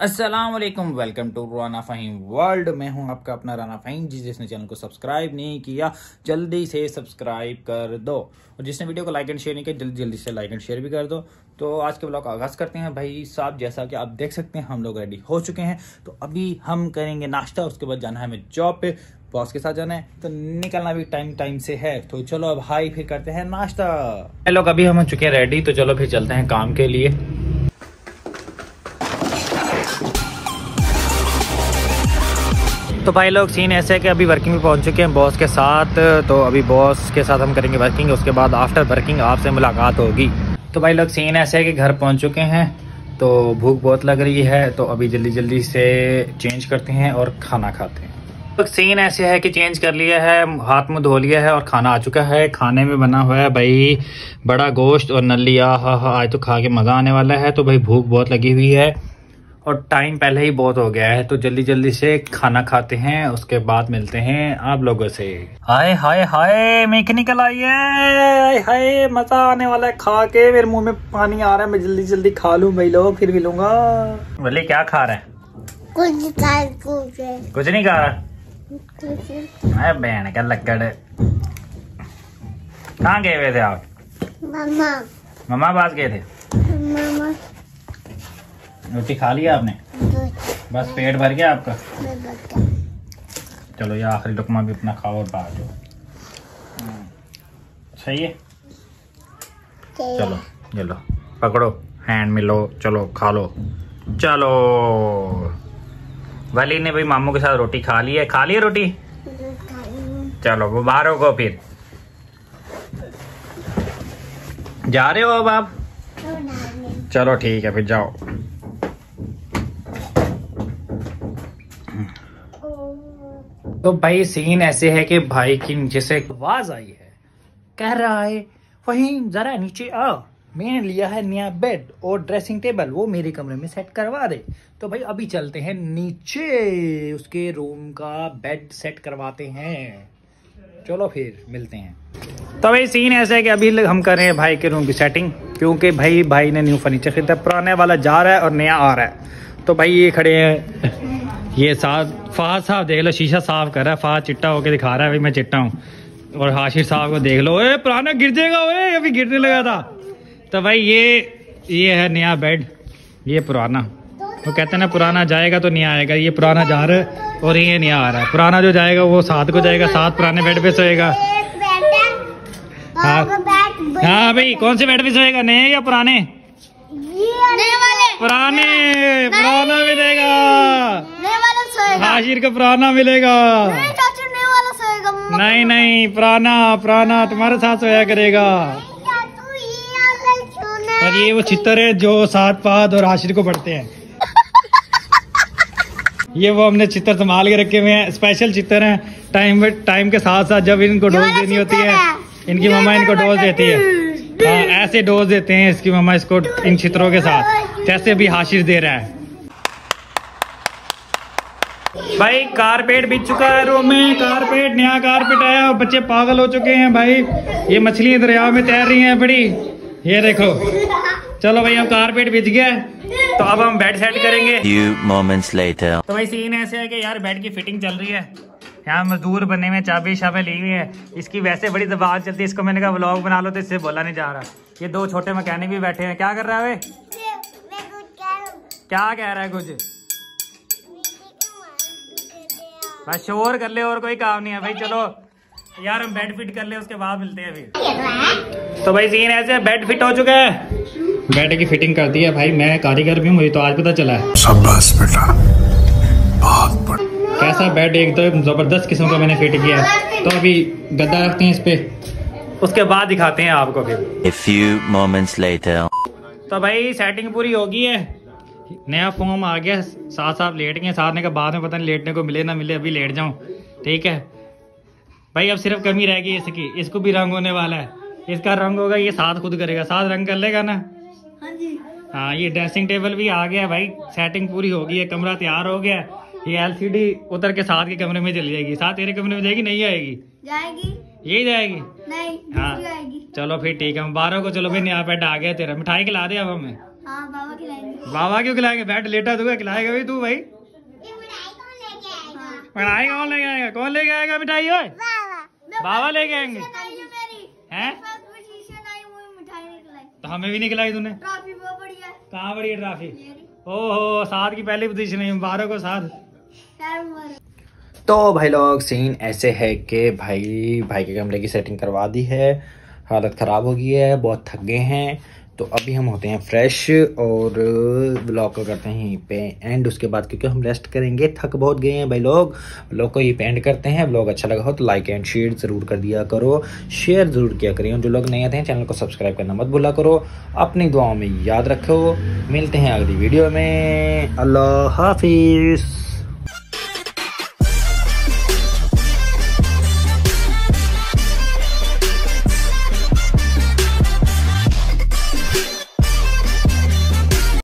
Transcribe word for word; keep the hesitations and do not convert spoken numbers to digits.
अस्सलाम वालेकुम, welcome to Rana Faheem world. मैं हूं आपका अपना राना फ़हीम जी। जिसने चैनल को सब्सक्राइब नहीं किया जल्दी से सब्सक्राइब कर दो, और जिसने वीडियो को लाइक एंड शेयर नहीं किया जल्दी जल्दी से लाइक एंड शेयर भी कर दो। तो आज के ब्लॉग का आगाज़ करते हैं भाई साहब। जैसा कि आप देख सकते हैं हम लोग रेडी हो चुके हैं, तो अभी हम करेंगे नाश्ता, उसके बाद जाना है हमें जॉब पे, बॉस के साथ जाना है, तो निकलना भी टाइम टाइम से है। तो चलो अब हाई फिर करते हैं नाश्ता। लोग अभी हम हो चुके हैं रेडी, तो चलो फिर चलते हैं काम के लिए। तो भाई लोग सीन ऐसे है कि अभी वर्किंग में पहुंच चुके हैं बॉस के साथ। तो अभी बॉस के साथ हम करेंगे वर्किंग, उसके बाद आफ्टर वर्किंग आपसे मुलाकात होगी। तो भाई लोग सीन ऐसे है कि घर पहुंच चुके हैं, तो भूख बहुत लग रही है, तो अभी जल्दी जल्दी से चेंज करते हैं और खाना खाते हैं। तो सीन ऐसे है कि चेंज कर लिया है, हाथ मुँह धो लिया है और खाना आ चुका है। खाने में बना हुआ है भाई बड़ा गोश्त और नली। आ हा हा आज तो खा के मज़ा आने वाला है। तो भाई भूख बहुत लगी हुई है और टाइम पहले ही बहुत हो गया है, तो जल्दी जल्दी से खाना खाते हैं, उसके बाद मिलते हैं आप लोगों से। हाय हाय हाय मेक निकल आई है, हाय हाय मजा आने वाला है खा के। मेरे मुंह में पानी आ रहा है, मैं जल्दी जल्दी खा लूं भाई लोग, फिर मिलूंगा। बोले क्या खा रहा है? कुछ खा कुछ कुछ नहीं खा रहा। अरे बहन का लक्कड़, कहाँ गए हुए थे आप? मामा मम्मा पास गए थे। मामा रोटी खा लिया आपने? बस पेट भर गया आपका? चलो ये आखिरी लुकमा भी अपना खाओ और बाहर जाओ। सही है, चलो ये लो पकड़ो, हैंड मिलो, चलो खा लो। चलो वली ने भाई मामू के साथ रोटी खा ली है। खा ली है रोटी? चलो वो बाहर हो, फिर जा रहे हो अब आप? चलो ठीक है फिर जाओ। तो भाई सीन ऐसे है कि भाई की नीचे से एक आवाज आई है, कह रहा है वहीं जरा नीचे आ, मैंने लिया है नया बेड और ड्रेसिंग टेबल, वो मेरे कमरे में सेट करवा दे। तो भाई अभी चलते हैं नीचे, उसके रूम का बेड सेट करवाते हैं। चलो फिर मिलते हैं। तो भाई सीन ऐसा है कि अभी हम कर रहे हैं भाई के रूम की सेटिंग, क्योंकि भाई भाई ने न्यू फर्नीचर खरीदा, पुराने वाला जा रहा है और नया आ रहा है। तो भाई ये खड़े हैं, ये साथ फहद साहब देख लो शीशा साफ कर रहा है, फहद चिट्टा होके दिखा रहा है भाई मैं चिट्टा हूँ। और हाशिर साहब को देख लो, ओए पुराना गिर जाएगा, ओए अभी गिरने लगा था। तो भाई ये ये है नया बेड, ये पुराना। वो कहते हैं ना पुराना जाएगा तो नया आएगा, ये पुराना जा रहा है और ये नया आ रहा है। पुराना जो जाएगा वो साथ को जाएगा, साथ पुराने बेड पे सोएगा। हाँ हाँ भाई कौन से बेड पे सोएगा, नए या पुराने? पुराने, पुराना मिलेगा, हाशिर का पुराना मिलेगा। नहीं नहीं पुराना पुराना तुम्हारे साथ सोया करेगा। और ये वो चित्तर है जो सात पाद और हाशिर को पढ़ते हैं। ये वो हमने चित्तर संभाल के रखे हुए हैं, स्पेशल चित्तर हैं। टाइम टाइम के साथ साथ जब इनको डोज देनी होती है, इनकी मम्मा इनको डोज देती है। हाँ ऐसे डोज देते हैं इसकी मम्मा इसको इन चित्रों के साथ, जैसे अभी हाशिर दे रहा है। भाई कारपेट बिछ चुका है रूम में, कारपेट नया कारपेट आया और बच्चे पागल हो चुके हैं भाई। ये मछलियां दरिया में तैर रही हैं बड़ी, ये देखो। चलो भाई अब कारपेट बिछ गया, तो अब हम बेड सेट करेंगे। Few moments later. तो भाई सीन ऐसे है कि यार बेड की फिटिंग चल रही है, यहाँ मजदूर बने में चाबी शाबे ली हुई है। इसकी वैसे बड़ी दबाव चलती है, इसको मैंने कहा व्लॉग बना लो, तो इससे बोला नहीं जा रहा। ये दो छोटे मैकेनिक भी बैठे हैं। क्या कर रहा है? क्या कह रहा है कुछ? बस शोर कर ले, और कोई काम नहीं है भाई। चलो यार हम बेड फिट कर ले, उसके बाद मिलते हैं फिर। तो भाई सीन ऐसे बेड फिट हो चुका है, बेड की फिटिंग कर दी है भाई। मैं कारीगर भी हूँ, मुझे तो आज पता चला है। शाबाश बेटा, बहुत बढ़िया। कैसा बेड, एकदम जबरदस्त किस्म का मैंने फिट किया है। तो अभी गद्दा रखते हैं इस पे, उसके बाद दिखाते हैं आपको फिर। A few moments later. तो भाई सेटिंग पूरी हो गई है, नया फॉर्म आ गया, साथ साथ लेट गए। साथ ने कहा बाद में पता नहीं लेटने को मिले ना मिले, अभी लेट जाऊं। ठीक है भाई, अब सिर्फ कमी रह गई इसकी, इसको भी रंग होने वाला है। इसका रंग होगा, ये साथ खुद करेगा, साथ रंग कर लेगा ना। हाँ जी हाँ। ये ड्रेसिंग टेबल भी आ गया भाई, सेटिंग पूरी हो गई है, कमरा तैयार हो गया। ये एलसीडी उतर के साथ के कमरे में चली जाएगी। साथ तेरे कमरे में जाएगी? नहीं आएगी, जाएगी, यही जाएगी। नहीं हाँ जाएगी। चलो फिर ठीक है, बारह को चलो भाई नया बेड आ गया तेरा। मिठाई खिला दे अब हमें। हाँ बाबा खिलाएंगे। बाबा क्यों खिलाएंगे? बैठ लेटा तू, खिलाएगा भी तू भाई। मिठाई कौन लेके आएगा? कौन लेके आएगा मिठाई? ओए बाबा लेके आएंगे हैं? तो हमें भी नहीं खिलाई तूने? ट्रॉफी बहुत बढ़िया है। कहाँ बड़ी है ट्रॉफी? ओहो, सात की पहली पोजीशन है, मुबारक हो सात। तो भाई लोग सीन ऐसे है कि भाई भाई के कमरे की सेटिंग करवा दी है, हालत ख़राब हो गई है, बहुत थक गए हैं। तो अभी हम होते हैं फ्रेश और ब्लॉग को करते हैं यहीं पे एंड। उसके बाद क्योंकि हम रेस्ट करेंगे, थक बहुत गए हैं भाई लोग, ब्लॉग को यहीं पे एंड करते हैं। ब्लॉग अच्छा लगा हो तो लाइक एंड शेयर ज़रूर कर दिया करो, शेयर ज़रूर किया करिए। जो लोग नए आते हैं चैनल को सब्सक्राइब करना मत भूला करो। अपनी दुआओं में याद रखो। मिलते हैं अगली वीडियो में। अल्लाह हाफिज़।